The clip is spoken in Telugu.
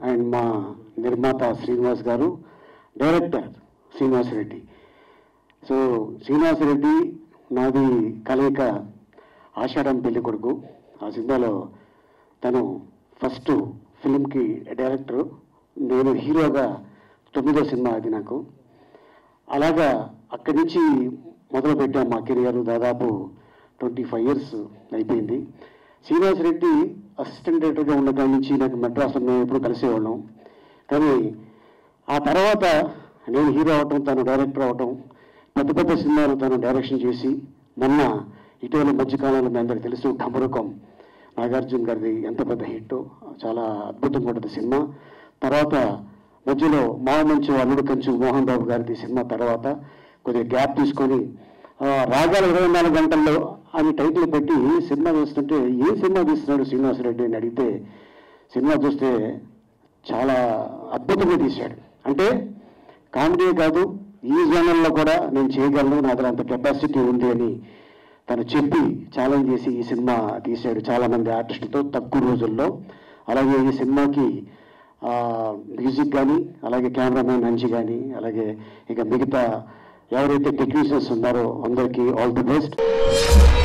అండ్ మా నిర్మాత శ్రీనివాస్ గారు, డైరెక్టర్ శ్రీనివాస్ రెడ్డి. సో శ్రీనివాస్ రెడ్డి నాది కలయిక ఆషాఢం పెళ్లి కొడుకు. ఆ సినిమాలో తను ఫస్ట్ ఫిల్మ్కి డైరెక్టరు, నేను హీరోగా 9వ సినిమా అది నాకు. అలాగా అక్కడి నుంచి మొదలుపెట్టాం మా కెరియర్. దాదాపు 25 years అయిపోయింది. శ్రీనివాస్ రెడ్డి అసిస్టెంట్ డైరెక్టర్గా ఉన్న కాడి నుంచి నాకు మెడ్రాస్లో మేము ఎప్పుడు కలిసేవాళ్ళం. కానీ ఆ తర్వాత నేను హీరో అవటం, తను డైరెక్టర్ అవటం, పెద్ద పెద్ద సినిమాలు తను డైరెక్షన్ చేసి, మొన్న ఇటీవల మధ్యకాలంలో మీ అందరికీ తెలుసు ఢమరుకం నాగార్జున గారిది ఎంత పెద్ద హిట్, చాలా అద్భుతంగా ఉంటుంది సినిమా. తర్వాత మధ్యలో మంచు అల్లుడు కంచు మోహన్ బాబు గారిది సినిమా. తర్వాత కొద్దిగా గ్యాప్ తీసుకొని రాగాలు 24 గంటల్లో అని టైటిల్ పెట్టి సినిమా చూస్తుంటే ఏ సినిమా తీస్తున్నాడు శ్రీనివాస్ రెడ్డి అని అడిగితే, సినిమా చూస్తే చాలా అద్భుతంగా తీశాడు. అంటే కామెడీ కాదు, ఈ జోనల్లో కూడా నేను చేయగలను, నా దగ్గర అంత కెపాసిటీ ఉంది అని తను చెప్పి ఛాలెంజ్ చేసి ఈ సినిమా తీశాడు చాలామంది ఆర్టిస్టులతో తక్కువ రోజుల్లో. అలాగే ఈ సినిమాకి మ్యూజిక్ కానీ, అలాగే కెమెరామెన్ మంచి కానీ, అలాగే ఇక మిగతా ఎవరైతే టెక్నీషియన్స్ ఉన్నారో అందరికీ ఆల్ ది బెస్ట్.